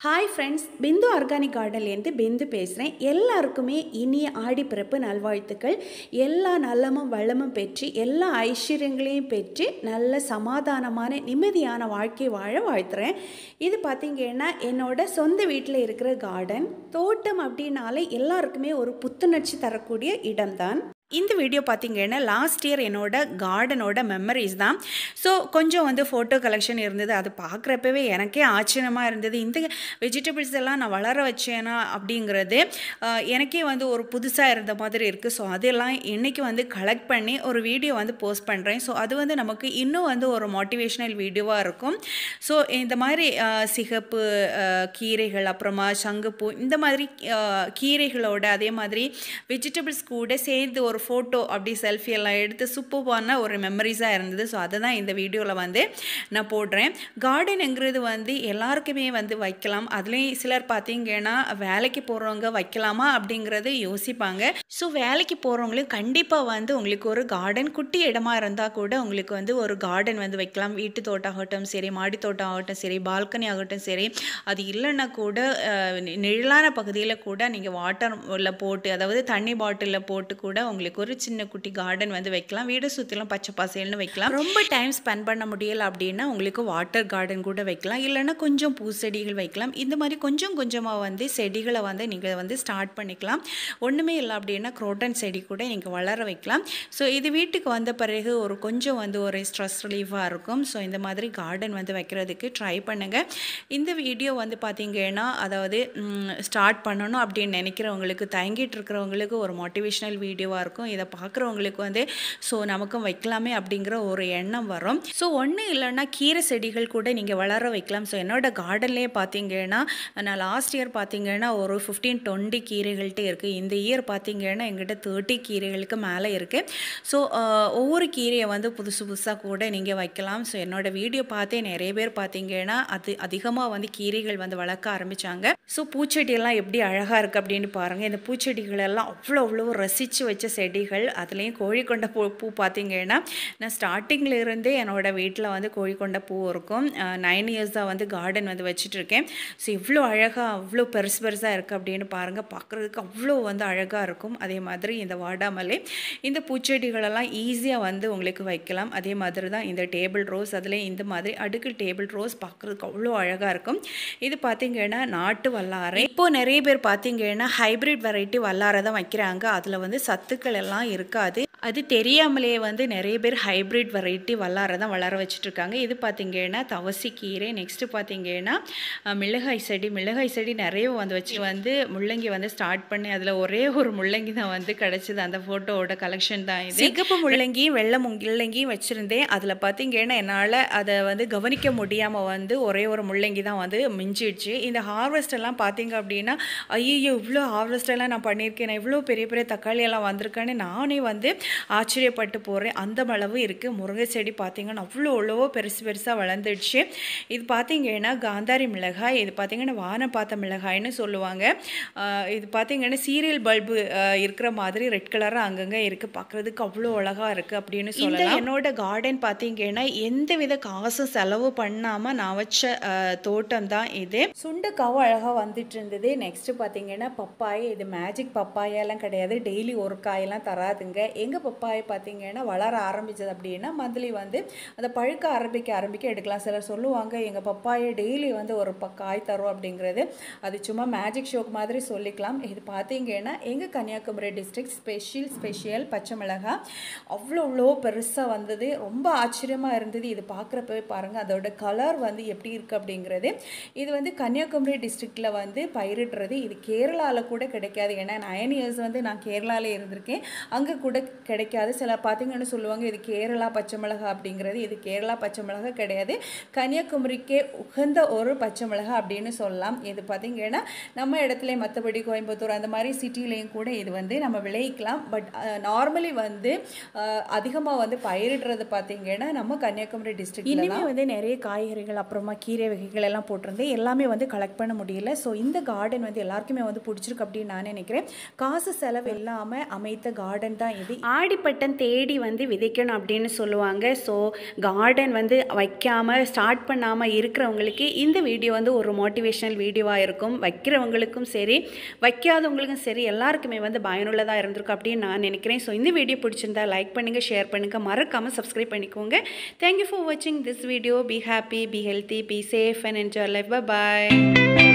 Hi friends, Bindu organic கார்டன்லேருந்து பிந்து பேசுகிறேன். எல்லாருக்குமே இனிய ஆடி பிறப்பு நல்வாழ்த்துக்கள். எல்லா நலமும் வளமும் பெற்று எல்லா ஐஸ்வர்யங்களையும் பெற்று நல்ல சமாதானமான நிம்மதியான வாழ்க்கை வாழ வாழ்த்துறேன். இது பார்த்திங்கன்னா என்னோட சொந்த வீட்டில் இருக்கிற கார்டன். தோட்டம் அப்படின்னாலே எல்லாருக்குமே ஒரு புத்துணர்ச்சி தரக்கூடிய இடம்தான். இந்த வீடியோ பார்த்திங்கன்னா லாஸ்ட் இயர் என்னோட கார்டனோட மெமரிஸ் தான். ஸோ கொஞ்சம் ஃபோட்டோ கலெக்ஷன் இருந்தது. அது பார்க்குறப்பவே எனக்கே ஆச்சரியமாக இருந்தது. இந்த வெஜிடபிள்ஸ் எல்லாம் நான் வளர வச்சேனா அப்படிங்கிறது எனக்கே ஒரு புதுசாக இருந்த மாதிரி இருக்குது. ஸோ அதெல்லாம் இன்றைக்கி கலெக்ட் பண்ணி ஒரு வீடியோ போஸ்ட் பண்ணுறேன். ஸோ அது நமக்கு இன்னும் ஒரு மோட்டிவேஷ்னல் வீடியோவாக இருக்கும். ஸோ இந்த மாதிரி சிகப்பு கீரைகள், அப்புறமா சங்குப்பூ, இந்த மாதிரி கீரைகளோட அதே மாதிரி வெஜிடபிள்ஸ் கூட சேர்ந்து ஒரு ஃபோட்டோ அப்படி செல்ஃபி எல்லாம் எடுத்து சூப்பரான ஒரு மெமரிஸாக இருந்தது. ஸோ அதை தான் இந்த வீடியோவில் நான் போடுறேன். கார்டனுங்கிறது எல்லாருக்குமே வைக்கலாம். அதுலேயும் சிலர் பார்த்திங்கன்னா வேலைக்கு போகிறவங்க வைக்கலாமா அப்படிங்கிறது யோசிப்பாங்க. ஸோ வேலைக்கு போகிறவங்களுக்கு கண்டிப்பாக உங்களுக்கு ஒரு கார்டன், குட்டி இடமா இருந்தால் கூட உங்களுக்கு ஒரு கார்டன் வைக்கலாம். வீட்டு தோட்டம் ஆகட்டும் சரி, மாடி தோட்டம் ஆகட்டும் சரி, பால்கனி ஆகட்டும் சரி, அது இல்லைன்னா கூட நிழலான பகுதியில் கூட நீங்கள் வாட்டரில் போட்டு, அதாவது தண்ணி பாட்டிலில் போட்டு கூட உங்களுக்கு ஒரு சின்ன குட்டி கார்டன் வைக்கலாம். வீடு சுற்றிலும் பச்சை பசேல்னு வைக்கலாம். ரொம்ப டைம் ஸ்பெண்ட் பண்ண முடியல அப்படின்னா உங்களுக்கு வாட்டர் கார்டன் கூட வைக்கலாம். இல்லைன்னா கொஞ்சம் பூச்செடிகள் வைக்கலாம். இந்த மாதிரி கொஞ்சம் கொஞ்சமாக செடிகளை நீங்கள் ஸ்டார்ட் பண்ணிக்கலாம். ஒன்றுமே இல்லை அப்படின்னா குரோட்டன் செடி கூட நீங்கள் வளர வைக்கலாம். ஸோ இது வீட்டுக்கு வந்த பிறகு ஒரு கொஞ்சம் ஒரு ஸ்ட்ரெஸ் ரிலீஃபாக இருக்கும். ஸோ இந்த மாதிரி கார்டன் வைக்கிறதுக்கு ட்ரை பண்ணுங்கள். இந்த வீடியோ பார்த்தீங்கன்னா அதாவது ஸ்டார்ட் பண்ணணும் அப்படின்னு நினைக்கிறவங்களுக்கு, தயங்கிட்டு இருக்கிறவங்களுக்கு ஒரு மோட்டிவேஷ்னல் வீடியோவாக இருக்கும். இதை பார்க்குறவங்களுக்கு ஸோ நமக்கும் வைக்கலாமே அப்படிங்கிற ஒரு எண்ணம் வரும். ஸோ ஒன்றும் இல்லைன்னா கீரை செடிகள் கூட நீங்கள் வளர வைக்கலாம். ஸோ என்னோட கார்டன்லேயே பார்த்தீங்கன்னா நான் லாஸ்ட் இயர் பார்த்தீங்கன்னா ஒரு 15-20 கீரைகள்கிட்ட இருக்குது. இந்த இயர் பார்த்தீங்கன்னா எங்கிட்ட 30 கீரைகளுக்கு மேலே இருக்குது. ஸோ ஒவ்வொரு கீரையை புதுசு புதுசாக கூட நீங்கள் வைக்கலாம். ஸோ என்னோடய வீடியோ பார்த்தே நிறைய பேர் பார்த்தீங்கன்னா அது அதிகமாக கீரைகள் வளர்க்க ஆரம்பித்தாங்க. ஸோ பூச்செடியெல்லாம் எப்படி அழகாக இருக்குது அப்படின்னு பாருங்கள். இந்த பூச்செடிகளெல்லாம் அவ்வளோ ரசித்து வச்ச செடிகள். அதுலேயும் கோழிக்கொண்ட பூ பார்த்திங்கன்னா நான் ஸ்டார்டிங்கில் இருந்தே என்னோடய வீட்டில் கோழிக்கொண்ட பூ இருக்கும். 9 இயர்ஸாக கார்டன் வச்சிட்ருக்கேன். ஸோ இவ்வளோ அழகாக அவ்வளோ பெருசாக இருக்குது அப்படின்னு பாருங்கள். பார்க்குறதுக்கு அவ்வளோ அழகாக இருக்கும். அதே மாதிரி இந்த வாடாமல்லி, இந்த பூச்செடிகளெல்லாம் ஈஸியாக உங்களுக்கு வைக்கலாம். அதே மாதிரி தான் இந்த டேபிள் ரோஸ், அதுலேயும் இந்த மாதிரி அடுக்கு டேபிள் ரோஸ் பார்க்குறதுக்கு அவ்வளோ அழகாக இருக்கும். இது பார்த்திங்கன்னா நாட்டு வல்லாரை. இப்போது நிறைய பேர் பார்த்திங்கன்னா ஹைப்ரிட் வெரைட்டி வல்லாரை தான் வைக்கிறாங்க. அதில் சத்துக்கள் எல்லாம் இருக்காது. அது தெரியாமலே நிறைய பேர் ஹைப்ரிட் வெரைட்டி வல்லாரை தான் வளர வச்சுட்ருக்காங்க. இது பார்த்திங்கன்னா தவசி கீரை. நெக்ஸ்ட்டு பார்த்திங்கன்னா மிளகாய் செடி நிறைய வச்சு முள்ளங்கி ஸ்டார்ட் பண்ணி அதில் ஒரே ஒரு முள்ளங்கி தான் கிடச்சிது. அந்த ஃபோட்டோவோட கலெக்ஷன் தான் இது. சிகப்பு முள்ளங்கியும் வெள்ளை முள்ளங்கியும் வச்சுருந்தேன். அதில் பார்த்திங்கன்னா என்னால் அதை கவனிக்க முடியாமல் ஒரே ஒரு முள்ளங்கி தான் மிஞ்சிடுச்சு. இந்த ஹார்வெஸ்ட் எல்லாம் பார்த்திங்க அப்படின்னா ஐயோ இவ்வளோ ஹார்வெஸ்டெல்லாம் நான் பண்ணியிருக்கேன், நான் இவ்வளோ பெரிய பெரிய தக்காளி எல்லாம் வந்திருக்கேன்னு நானே ஆச்சரியப்பட்டு போகிறேன். அந்த அளவு இருக்குது. முருங்கை செடி பார்த்திங்கன்னா அவ்வளோ பெருசாக வளர்ந்துடுச்சு. இது பார்த்திங்கன்னா காந்தாரி மிளகாய். இது பார்த்திங்கன்னா வானம் பார்த்த மிளகாய்னு சொல்லுவாங்க. இது பார்த்திங்கன்னா சீரியல் பல்பு இருக்கிற மாதிரி ரெட் கலராக அங்கங்கே இருக்குது. பார்க்குறதுக்கு அவ்வளோ அழகாக இருக்குது அப்படின்னு சொல்லலாம். என்னோட கார்டன் பார்த்திங்கன்னா எந்த வித காசும் செலவு பண்ணாமல் நான் வச்ச தோட்டம் தான் இது. சுண்டைக்காவும் அழகாக வந்துட்டு இருந்தது. நெக்ஸ்ட்டு பார்த்திங்கன்னா பப்பாய். இது மேஜிக் பப்பாயெல்லாம் கிடையாது, டெய்லி ஒரு காயெல்லாம் தராதுங்க. எங்கள் பப்பாயை பார்த்திங்கன்னா வளர ஆரம்பித்தது அப்படின்னா மந்த்லி அதை பழுக்க ஆரம்பிக்க எடுக்கலாம். சிலர் சொல்லுவாங்க எங்கள் பப்பாயை டெய்லி ஒரு காய் தரும் அப்படிங்கிறது. அது சும்மா மேஜிக் ஷோக் மாதிரி சொல்லிக்கலாம். இது பார்த்திங்கன்னா எங்கள் கன்னியாகுமரி டிஸ்ட்ரிக்ட் ஸ்பெஷல் பச்சை மிளகாய் அவ்வளோ பெருசாக வந்தது. ரொம்ப ஆச்சரியமாக இருந்தது. இது பார்க்குறப்பவே பாருங்கள் அதோட கலர் எப்படி இருக்குது அப்படிங்கிறது. இது கன்னியாகுமரி டிஸ்ட்ரிக்டில் பயிரிடுறது. இது கேரளாவில் கூட கிடைக்காது. ஏன்னா 9 இயர்ஸ் நான் கேரளாவில் இருந்திருக்கேன். அங்கே கூட கிடைக்காது. சில பார்த்திங்கன்னு சொல்லுவாங்க இது கேரளா பச்சை மிளகா அப்படிங்கிறது. இது கேரளா பச்சை மிளகா கிடையாது, கன்னியாகுமரிக்கே உகந்த ஒரு பச்சை மிளகா அப்படின்னு சொல்லலாம். இது பார்த்திங்கன்னா நம்ம இடத்துல மற்றபடி கோயம்புத்தூர் அந்த மாதிரி சிட்டிலையும் கூட இது நம்ம விளைவிக்கலாம். பட் நார்மலி அதிகமாக பயிரிடுறது பார்த்திங்கன்னா நம்ம கன்னியாகுமரி டிஸ்ட்ரிக்ட். இனிமே நிறைய காய்கறிகள் அப்புறமா கீரை வகைகள் எல்லாம் போட்டிருந்தேன். எல்லாமே கலெக்ட் பண்ண முடியல. ஸோ இந்த கார்டன் எல்லாருக்குமே பிடிச்சிருக்கு அப்படின்னு நான் நினைக்கிறேன். காசு செலவு இல்லாமல் அமைத்த கார்டன் தான் இது. ஆடிப்பட்டம் தேடி வந்து விதைக்கணும் அப்படின்னு சொல்லுவாங்க. ஸோ கார்டன் வந்து வைக்காமல் ஸ்டார்ட் பண்ணாமல் இருக்கிறவங்களுக்கு இந்த வீடியோ வந்து ஒரு மோட்டிவேஷனல் வீடியோவாக இருக்கும். வைக்கிறவங்களுக்கும் சரி வைக்காதவங்களுக்கும் சரி எல்லாருக்குமே வந்து பயனுள்ளதாக இருந்திருக்கும் அப்படின்னு நான் நினைக்கிறேன். ஸோ இந்த வீடியோ பிடிச்சிருந்தா லைக் பண்ணுங்கள், ஷேர் பண்ணுங்கள், மறக்காமல் சப்ஸ்கிரைப் பண்ணிக்கோங்க. தேங்க்யூ ஃபார் வாட்சிங் this video. Be happy, be healthy, be safe and enjoy life. By.